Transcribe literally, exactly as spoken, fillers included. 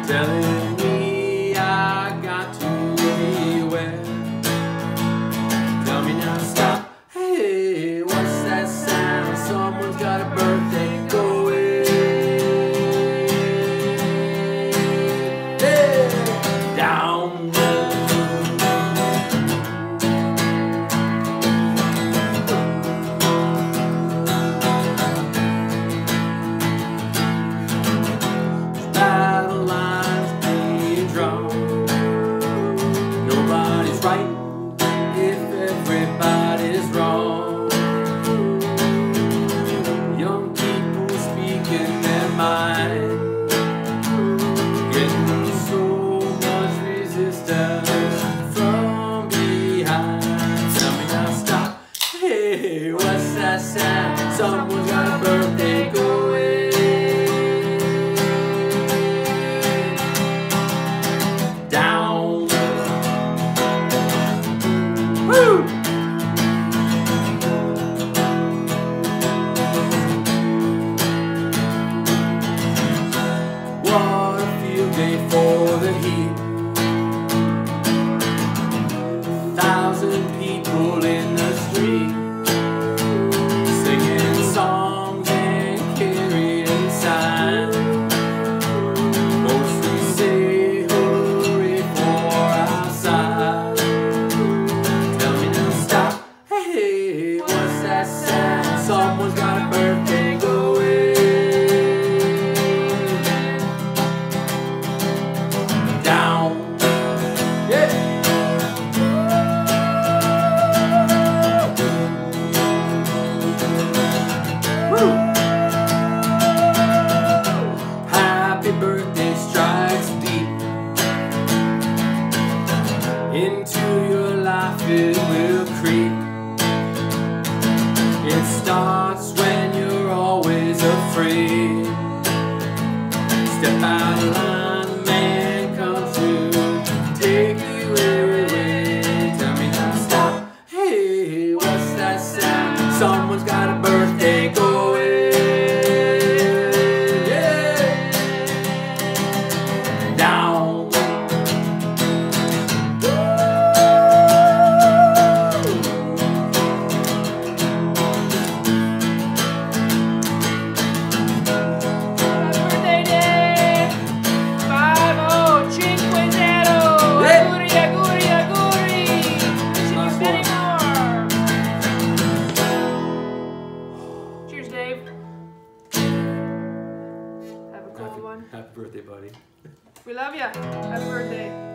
telling me I got to beware. Tell me now, stop. Hey, what's that sound? Someone's got a birthday going. Hey, down low. Battle lines being drawn. Nobody's right if everybody's wrong. Young people speaking their mind, getting so much resistance from behind. Tell me now, stop. Hey, what's that sound? Someone's got a birthday going. Down. Woo! What a field day for the heat. Thousand people in the street, singing songs and carrying signs. Mostly say hurry for outside. Tell me now, stop. Hey, what's that sound? Someone's got a birthday going. Down. Yeah. Woo. Happy birthday strikes deep into your life, it will creep. It starts when you're always afraid. Step out of line, the man comes to take you away. Tell me now, stop. Hey, what's that sound? Someone's got a birthday going. Yeah. Down. Birthday Dave! Five oh, cinque zero! Auguri, auguri, auguri! Wishing you many more! Cheers, Dave. Have a cold Happy, one. happy birthday, buddy. We love ya. Happy birthday.